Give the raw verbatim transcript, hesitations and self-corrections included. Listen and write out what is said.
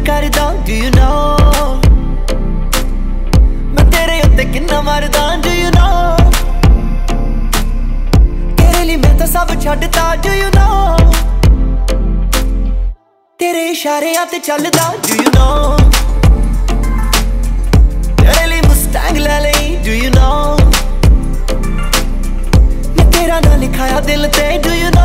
करदा do you know मैं तेरे उत्ते किन्ना मरदा do you know तेरे लिए मैं तो सब छड्डदा do you know तेरे इशारे आते चलदा do you know तेरे लिए मुस्टैंग ले लई do you know मैं तेरा ना लिखाया दिल ते do you know